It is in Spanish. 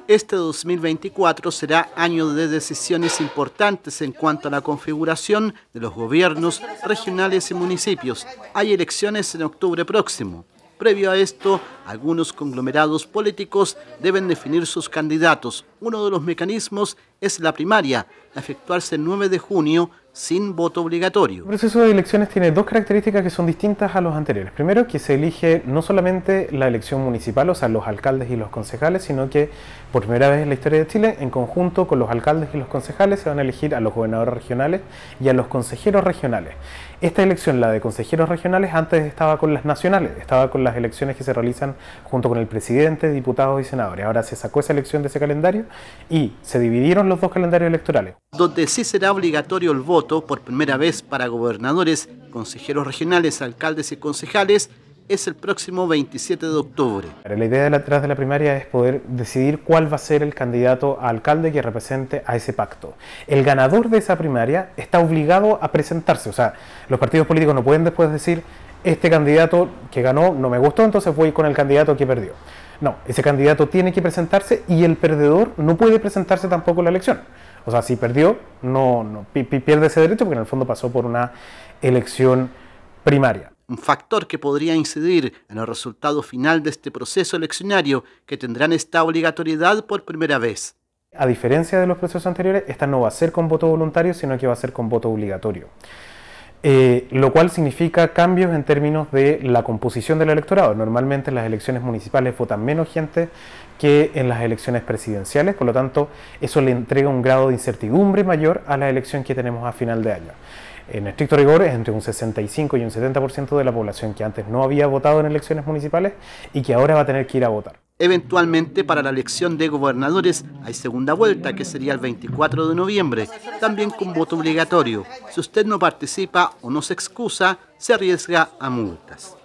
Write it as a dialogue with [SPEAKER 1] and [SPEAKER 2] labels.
[SPEAKER 1] Este 2024 será año de decisiones importantes en cuanto a la configuración de los gobiernos regionales y municipios. Hay elecciones en octubre próximo. Previo a esto, algunos conglomerados políticos deben definir sus candidatos. Uno de los mecanismos es la primaria, a efectuarse el 9 de junio sin voto obligatorio.
[SPEAKER 2] El proceso de elecciones tiene dos características que son distintas a los anteriores. Primero, que se elige no solamente la elección municipal, o sea, los alcaldes y los concejales, sino que por primera vez en la historia de Chile, en conjunto con los alcaldes y los concejales, se van a elegir a los gobernadores regionales y a los consejeros regionales. Esta elección, la de consejeros regionales, antes estaba con las nacionales, estaba con las elecciones que se realizan junto con el presidente, diputados y senadores. Ahora se sacó esa elección de ese calendario y se dividieron los dos calendarios electorales.
[SPEAKER 1] Donde sí será obligatorio el voto por primera vez para gobernadores, consejeros regionales, alcaldes y concejales es el próximo 27 de octubre.
[SPEAKER 2] La idea detrás de la primaria es poder decidir cuál va a ser el candidato a alcalde que represente a ese pacto. El ganador de esa primaria está obligado a presentarse, o sea, los partidos políticos no pueden después decir este candidato que ganó no me gustó, entonces voy con el candidato que perdió. No, ese candidato tiene que presentarse y el perdedor no puede presentarse tampoco en la elección. O sea, si perdió, pierde ese derecho porque en el fondo pasó por una elección primaria.
[SPEAKER 1] Un factor que podría incidir en el resultado final de este proceso eleccionario que tendrán esta obligatoriedad por primera vez.
[SPEAKER 2] A diferencia de los procesos anteriores, esta no va a ser con voto voluntario, sino que va a ser con voto obligatorio. Lo cual significa cambios en términos de la composición del electorado. Normalmente en las elecciones municipales votan menos gente que en las elecciones presidenciales, por lo tanto eso le entrega un grado de incertidumbre mayor a la elección que tenemos a final de año. En estricto rigor es entre un 65 y un 70% de la población que antes no había votado en elecciones municipales y que ahora va a tener que ir a votar.
[SPEAKER 1] Eventualmente, para la elección de gobernadores hay segunda vuelta, que sería el 24 de noviembre, también con voto obligatorio. Si usted no participa o no se excusa, se arriesga a multas.